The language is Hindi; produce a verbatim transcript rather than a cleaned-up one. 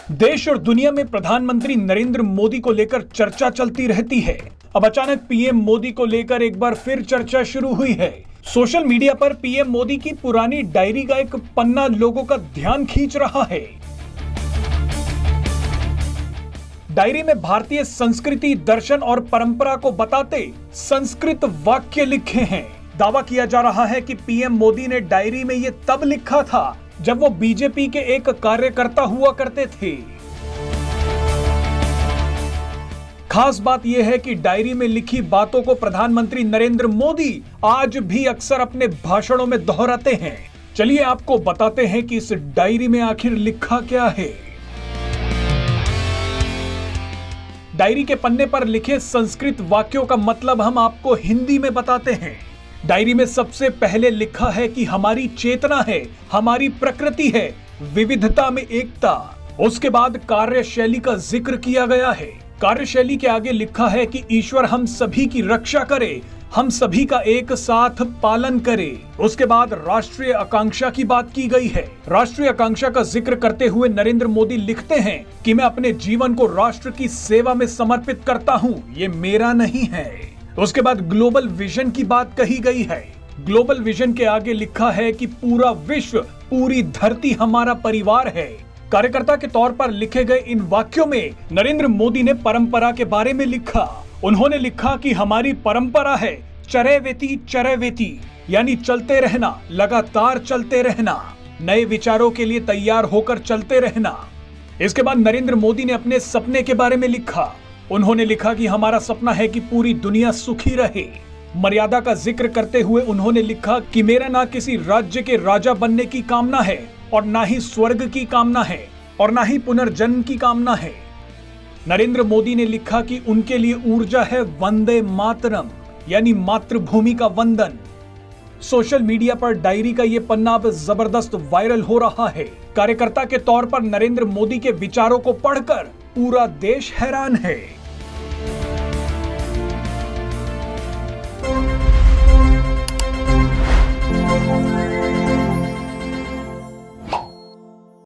देश और दुनिया में प्रधानमंत्री नरेंद्र मोदी को लेकर चर्चा चलती रहती है। अब अचानक पीएम मोदी को लेकर एक बार फिर चर्चा शुरू हुई है। सोशल मीडिया पर पीएम मोदी की पुरानी डायरी का एक पन्ना लोगों का ध्यान खींच रहा है। डायरी में भारतीय संस्कृति, दर्शन और परंपरा को बताते संस्कृत वाक्य लिखे हैं। दावा किया जा रहा है कि पीएम मोदी ने डायरी में ये तब लिखा था जब वो बीजेपी के एक कार्यकर्ता हुआ करते थे। खास बात यह है कि डायरी में लिखी बातों को प्रधानमंत्री नरेंद्र मोदी आज भी अक्सर अपने भाषणों में दोहराते हैं। चलिए आपको बताते हैं कि इस डायरी में आखिर लिखा क्या है। डायरी के पन्ने पर लिखे संस्कृत वाक्यों का मतलब हम आपको हिंदी में बताते हैं। डायरी में सबसे पहले लिखा है कि हमारी चेतना है, हमारी प्रकृति है, विविधता में एकता। उसके बाद कार्यशैली का जिक्र किया गया है। कार्यशैली के आगे लिखा है कि ईश्वर हम सभी की रक्षा करे, हम सभी का एक साथ पालन करे। उसके बाद राष्ट्रीय आकांक्षा की बात की गई है। राष्ट्रीय आकांक्षा का जिक्र करते हुए नरेंद्र मोदी लिखते हैं कि मैं अपने जीवन को राष्ट्र की सेवा में समर्पित करता हूं, ये मेरा नहीं है। उसके बाद ग्लोबल विजन की बात कही गई है। ग्लोबल विजन के आगे लिखा है कि पूरा विश्व, पूरी धरती हमारा परिवार है। कार्यकर्ता के तौर पर लिखे गए इन वाक्यों में नरेंद्र मोदी ने परंपरा के बारे में लिखा। उन्होंने लिखा कि हमारी परंपरा है चरैवेति चरैवेति, यानी चलते रहना, लगातार चलते रहना, नए विचारों के लिए तैयार होकर चलते रहना। इसके बाद नरेंद्र मोदी ने अपने सपने के बारे में लिखा। उन्होंने लिखा कि हमारा सपना है कि पूरी दुनिया सुखी रहे। मर्यादा का जिक्र करते हुए उन्होंने लिखा कि मेरा ना किसी राज्य के राजा बनने की कामना है और ना ही स्वर्ग की कामना है और ना ही पुनर्जन्म की कामना है। नरेंद्र मोदी ने लिखा कि उनके लिए ऊर्जा है वंदे मातरम, यानी मातृभूमि का वंदन। सोशल मीडिया पर डायरी का ये पन्ना अब जबरदस्त वायरल हो रहा है। कार्यकर्ता के तौर पर नरेंद्र मोदी के विचारों को पढ़कर पूरा देश हैरान है।